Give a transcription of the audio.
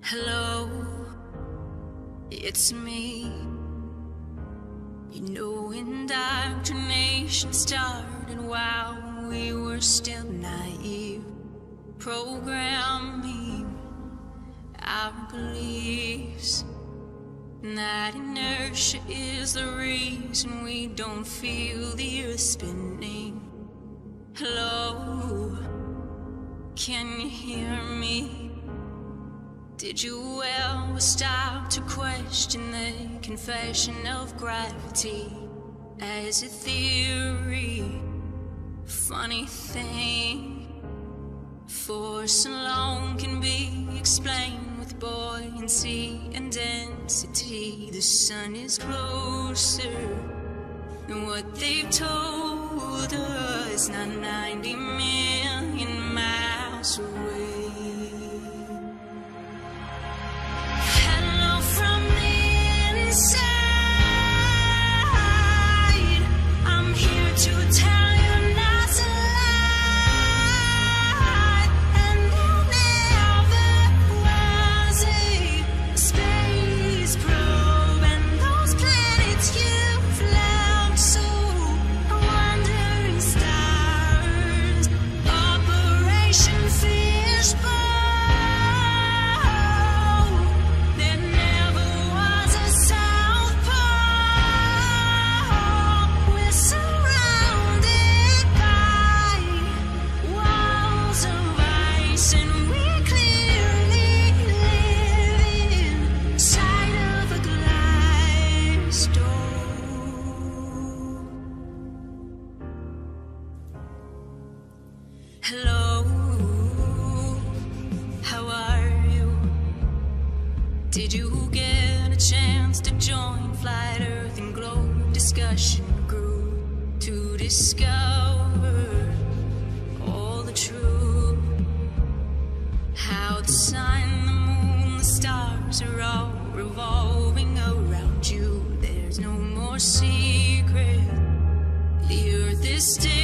Hello, it's me. You know, indoctrination started while we were still naive, programming our beliefs. And that inertia is the reason we don't feel the earth spinning. Hello, can you hear me? Did you ever stop to question the confession of gravity as a theory? Funny thing, force alone can be explained with buoyancy and density. The sun is closer than what they've told us, not 90 million miles away. Hello from the inside, I'm here to tell you not to lie. And there never was a space probe, and those planets you've left so wandering stars. Operation Fishbowl. There never was a South Pole. We're surrounded by walls of ice, and we clearly live inside of a glass door. Hello, how are you? Did you get a chance to join Flat Earth and Globe discussion group to discover all the truth? How the sun, the moon, the stars are all revolving around you. There's no more secret. The earth is still